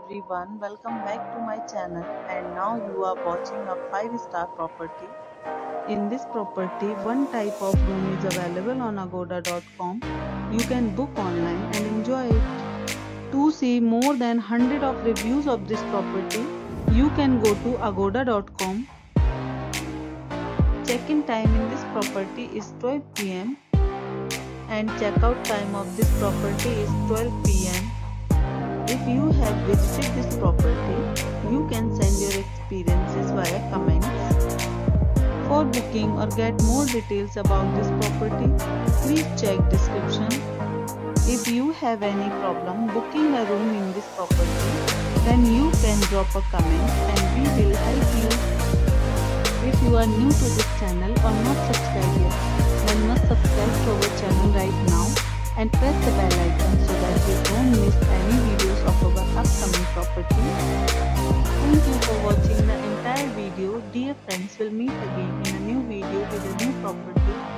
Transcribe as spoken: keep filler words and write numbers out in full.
everyone, welcome back to my channel, and now you are watching a five star property. In this property, one type of room is available on agoda dot com. You can book online and enjoy it. To see more than one hundred of reviews of this property, you can go to agoda dot com. Check-in time in this property is twelve p m and check-out time of this property is twelve p m If you have visited this property, you can send your experiences via comments. For booking or get more details about this property, please check description. If you have any problem booking a room in this property, then you can drop a comment and we will help you. If you are new to this channel or not subscribed yet, then must subscribe to our channel right now and press the bell icon so that you don't miss any videos of our upcoming property. Thank you for watching the entire video. Dear friends, we'll meet again in a new video with a new property.